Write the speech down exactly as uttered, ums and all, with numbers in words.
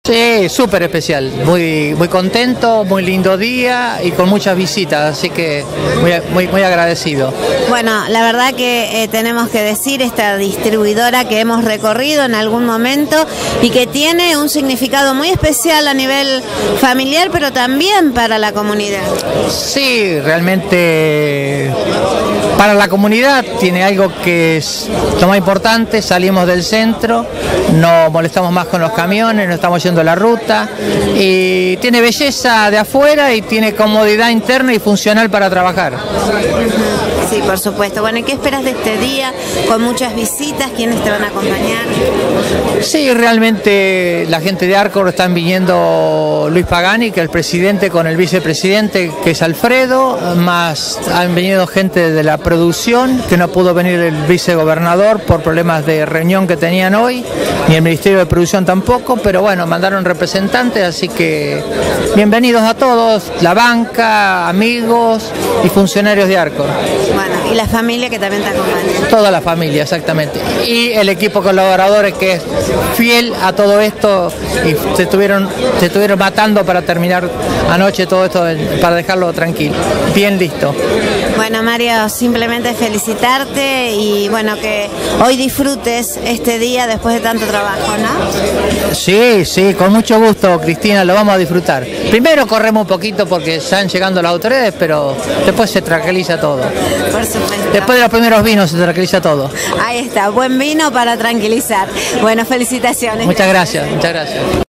Sí, súper especial, muy, muy contento, muy lindo día y con muchas visitas, así que muy, muy, muy agradecido. Bueno, la verdad que eh, tenemos que decir, esta distribuidora que hemos recorrido en algún momento y que tiene un significado muy especial a nivel familiar, pero también para la comunidad. Sí, realmente para la comunidad tiene algo que es lo más importante, salimos del centro, no molestamos más con los camiones, no estamos yendo la ruta y tiene belleza de afuera y tiene comodidad interna y funcional para trabajar. Sí, por supuesto. Bueno, ¿y qué esperas de este día? Con muchas visitas, ¿quiénes te van a acompañar? Sí, realmente la gente de Arcor están viniendo Luis Pagani, que es el presidente, con el vicepresidente, que es Alfredo, más han venido gente de la producción, que no pudo venir el vicegobernador por problemas de reunión que tenían hoy, ni el Ministerio de Producción tampoco, pero bueno, mandaron representantes, así que bienvenidos a todos, la banca, amigos y funcionarios de Arcor. Bueno, y la familia que también te acompaña. Toda la familia, exactamente. Y el equipo colaboradores que es fiel a todo esto y se estuvieron, se estuvieron matando para terminar anoche todo esto, para dejarlo tranquilo. Bien listo. Bueno, Mario, simplemente felicitarte y bueno, que hoy disfrutes este día después de tanto trabajo, ¿no? Sí, sí, con mucho gusto, Cristina, lo vamos a disfrutar. Primero corremos un poquito porque están llegando las autoridades, pero después se tranquiliza todo. Por supuesto. Después de los primeros vinos se tranquiliza todo. Ahí está, buen vino para tranquilizar. Bueno, felicitaciones. Muchas gracias, muchas gracias.